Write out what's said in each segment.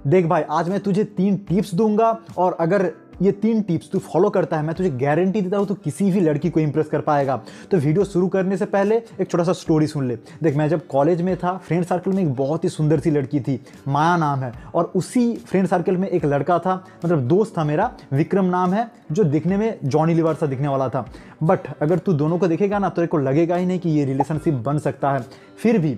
देख भाई, आज मैं तुझे 3 टिप्स दूंगा और अगर ये 3 टिप्स तू फॉलो करता है, मैं तुझे गारंटी देता हूँ तो किसी भी लड़की को इंप्रेस कर पाएगा। तो वीडियो शुरू करने से पहले एक छोटा सा स्टोरी सुन ले। देख, मैं जब कॉलेज में था, फ्रेंड सर्कल में एक बहुत ही सुंदर सी लड़की थी, माया नाम है, और उसी फ्रेंड सर्कल में एक लड़का था, मतलब दोस्त था मेरा, विक्रम नाम है, जो दिखने में जॉनी लीवर सा दिखने वाला था। बट अगर तू दोनों को देखेगा ना तो तेरे को लगेगा ही नहीं कि ये रिलेशनशिप बन सकता है। फिर भी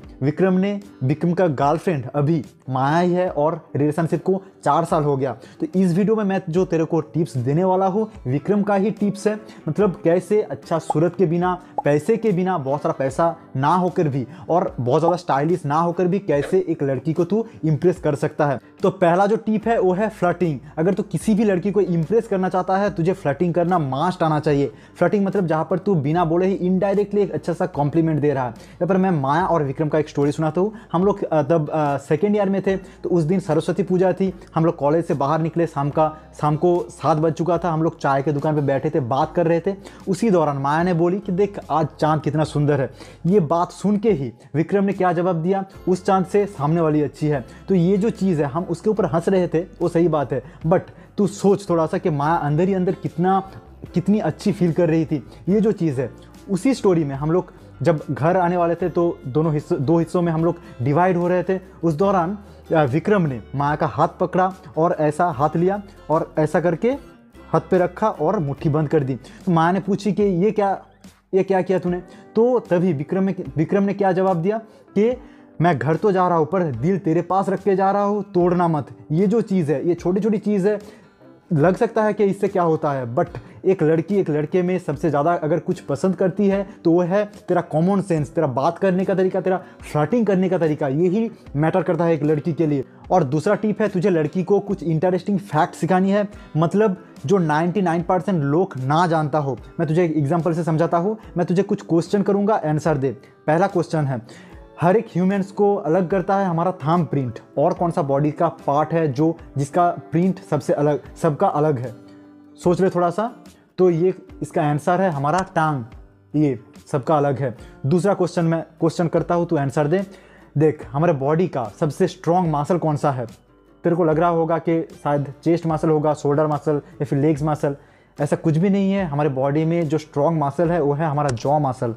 विक्रम का गर्लफ्रेंड अभी माया ही है और रिलेशनशिप को 4 साल हो गया। तो इस वीडियो में मैं जो तेरे को टिप्स देने वाला हूँ, विक्रम का ही टिप्स है। मतलब कैसे अच्छा सूरत के बिना, पैसे के बिना, बहुत सारा पैसा ना होकर भी और बहुत ज़्यादा स्टाइलिश ना होकर भी कैसे एक लड़की को तू इंप्रेस कर सकता है। तो पहला जो टिप है वो है फ्लर्टिंग। अगर तू किसी भी लड़की को इंप्रेस करना चाहता है, तुझे फ्लर्टिंग करना मस्ट आना चाहिए। फ्लर्टिंग मतलब जहाँ पर तू बिना बोले ही इनडायरेक्टली एक अच्छा सा कॉम्प्लीमेंट दे रहा है। यहाँ पर मैं माया और विक्रम का एक स्टोरी सुनाता हूँ। हम लोग तब सेकेंड ईयर में थे, तो उस दिन सरस्वती पूजा थी। हम लोग कॉलेज से बाहर निकले, शाम को 7 बज चुका था। हम लोग चाय के दुकान पे बैठे थे, बात कर रहे थे। उसी दौरान माया ने बोली कि देख आज चांद कितना सुंदर है। ये बात सुन के ही विक्रम ने क्या जवाब दिया, उस चांद से सामने वाली अच्छी है। तो ये जो चीज़ है, हम उसके ऊपर हंस रहे थे, वो सही बात है, बट तू सोच थोड़ा सा कि माया अंदर ही अंदर कितनी अच्छी फील कर रही थी। ये जो चीज़ है, उसी स्टोरी में हम लोग जब घर आने वाले थे तो दो हिस्सों में हम लोग डिवाइड हो रहे थे। उस दौरान विक्रम ने माया का हाथ पकड़ा और ऐसा हाथ लिया और ऐसा करके हाथ पे रखा और मुट्ठी बंद कर दी। तो माया ने पूछी कि ये क्या किया तूने। तो तभी विक्रम ने क्या जवाब दिया कि मैं घर तो जा रहा हूँ पर दिल तेरे पास रख के जा रहा हूँ, तोड़ना मत। ये जो चीज़ है, ये छोटी छोटी चीज़ है, लग सकता है कि इससे क्या होता है, बट एक लड़की एक लड़के में सबसे ज़्यादा अगर कुछ पसंद करती है तो वो है तेरा कॉमन सेंस, तेरा बात करने का तरीका, तेरा फ्लर्टिंग करने का तरीका। यही मैटर करता है एक लड़की के लिए। और दूसरा टिप है, तुझे लड़की को कुछ इंटरेस्टिंग फैक्ट सिखानी है, मतलब जो 99% लोग ना जानता हो। मैं तुझे एक एग्जाम्पल से समझाता हूँ। मैं तुझे कुछ क्वेश्चन करूँगा, आंसर दे। पहला क्वेश्चन है, हर एक ह्यूमंस को अलग करता है हमारा थंब प्रिंट, और कौन सा बॉडी का पार्ट है जिसका प्रिंट सबका अलग है। सोच ले थोड़ा सा। तो ये इसका आंसर है हमारा टांग, ये सबका अलग है। दूसरा क्वेश्चन मैं क्वेश्चन करता हूँ, तू आंसर दे। देख, हमारे बॉडी का सबसे स्ट्रॉन्ग मसल कौन सा है। तेरे को लग रहा होगा कि शायद चेस्ट मसल होगा, शोल्डर मसल या फिर लेग्स मसल। ऐसा कुछ भी नहीं है। हमारे बॉडी में जो स्ट्रॉन्ग मसल है वो है हमारा जॉ मसल।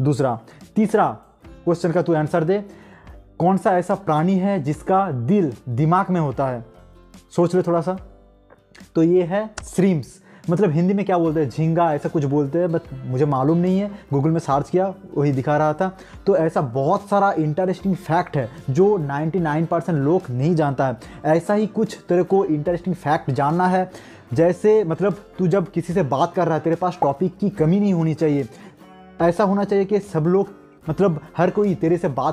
तीसरा क्वेश्चन का तू आंसर दे, कौन सा ऐसा प्राणी है जिसका दिल दिमाग में होता है। सोच ले थोड़ा सा। तो ये है श्रिम्प्स, मतलब हिंदी में क्या बोलते हैं, झींगा, ऐसा कुछ बोलते हैं, बट मुझे मालूम नहीं है। गूगल में सर्च किया, वही दिखा रहा था। तो ऐसा बहुत सारा इंटरेस्टिंग फैक्ट है जो 99% लोग नहीं जानता है। ऐसा ही कुछ तेरे को इंटरेस्टिंग फैक्ट जानना है, जैसे मतलब तू जब किसी से बात कर रहा है, तेरे पास टॉपिक की कमी नहीं होनी चाहिए। ऐसा होना चाहिए कि सब लोग, मतलब हर कोई तेरे से बात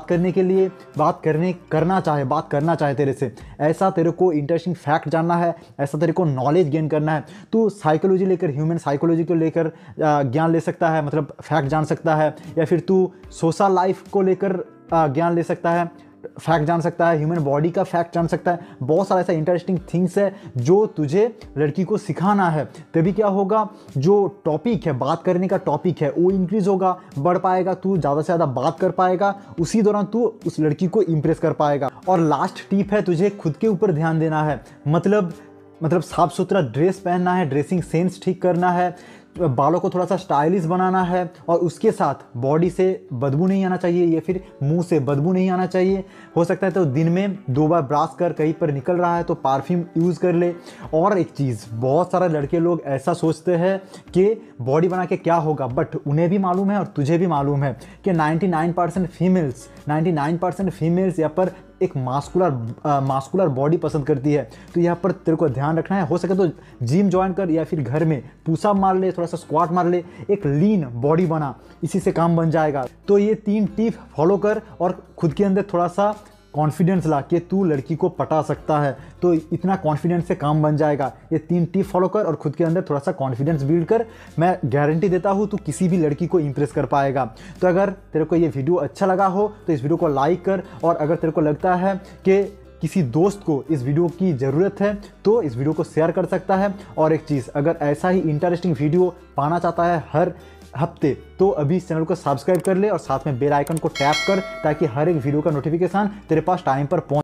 करना चाहे तेरे से। ऐसा तेरे को इंटरेस्टिंग फैक्ट जानना है, ऐसा तेरे को नॉलेज गेन करना है। तू साइकोलॉजी लेकर, ह्यूमन साइकोलॉजी को लेकर ज्ञान ले सकता है, मतलब फैक्ट जान सकता है, या फिर तू सोशल लाइफ को लेकर ज्ञान ले सकता है, फैक्ट जान सकता है, ह्यूमन बॉडी का फैक्ट जान सकता है। बहुत सारा ऐसा इंटरेस्टिंग थिंग्स है जो तुझे लड़की को सिखाना है। तभी क्या होगा, जो टॉपिक है, बात करने का टॉपिक है, वो इंक्रीज होगा, बढ़ पाएगा, तू ज़्यादा से ज़्यादा बात कर पाएगा। उसी दौरान तू उस लड़की को इंप्रेस कर पाएगा। और लास्ट टिप है, तुझे खुद के ऊपर ध्यान देना है। मतलब साफ सुथरा ड्रेस पहनना है, ड्रेसिंग सेंस ठीक करना है, बालों को थोड़ा सा स्टाइलिश बनाना है, और उसके साथ बॉडी से बदबू नहीं आना चाहिए या फिर मुंह से बदबू नहीं आना चाहिए। हो सकता है तो दिन में 2 बार ब्रश कर, कहीं पर निकल रहा है तो परफ्यूम यूज़ कर ले। और एक चीज़, बहुत सारे लड़के लोग ऐसा सोचते हैं कि बॉडी बना के क्या होगा, बट उन्हें भी मालूम है और तुझे भी मालूम है कि 99% फीमेल्स यहाँ पर एक मास्कुलर बॉडी पसंद करती है। तो यहाँ पर तेरे को ध्यान रखना है। हो सके तो जिम ज्वाइन कर या फिर घर में पुशअप मार ले, थोड़ा सा स्क्वाट मार ले, एक लीन बॉडी बना, इसी से काम बन जाएगा। तो ये 3 टिप फॉलो कर और खुद के अंदर थोड़ा सा कॉन्फिडेंस ला कि तू लड़की को पटा सकता है। तो इतना कॉन्फिडेंस से काम बन जाएगा। ये 3 टिप फॉलो कर और खुद के अंदर थोड़ा सा कॉन्फिडेंस बिल्ड कर। मैं गारंटी देता हूँ तू किसी भी लड़की को इंप्रेस कर पाएगा। तो अगर तेरे को ये वीडियो अच्छा लगा हो तो इस वीडियो को लाइक कर, और अगर तेरे को लगता है कि किसी दोस्त को इस वीडियो की ज़रूरत है तो इस वीडियो को शेयर कर सकता है। और एक चीज़, अगर ऐसा ही इंटरेस्टिंग वीडियो पाना चाहता है हर हफ्ते, तो अभी इस चैनल को सब्सक्राइब कर ले और साथ में बेल आइकन को टैप कर, ताकि हर एक वीडियो का नोटिफिकेशन तेरे पास टाइम पर पहुंच